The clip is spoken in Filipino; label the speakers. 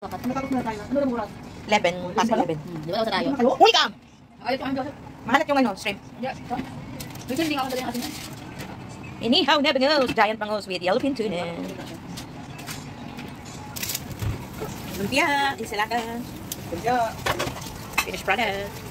Speaker 1: Natapos na tayo. Ano na mura?
Speaker 2: 11. Past 11.
Speaker 3: Di ba sa tayo?
Speaker 2: Uy ka!
Speaker 3: Ayos yung Joseph.
Speaker 2: Mahalat yung ano, shrimp.
Speaker 3: Yeah. Ito hindi nga ako dali ng asin.
Speaker 2: Inihaw na bangos. Giant bangos with yellowfin tuna. Lumpia. Insalata.
Speaker 1: Kaya,
Speaker 2: Finished product.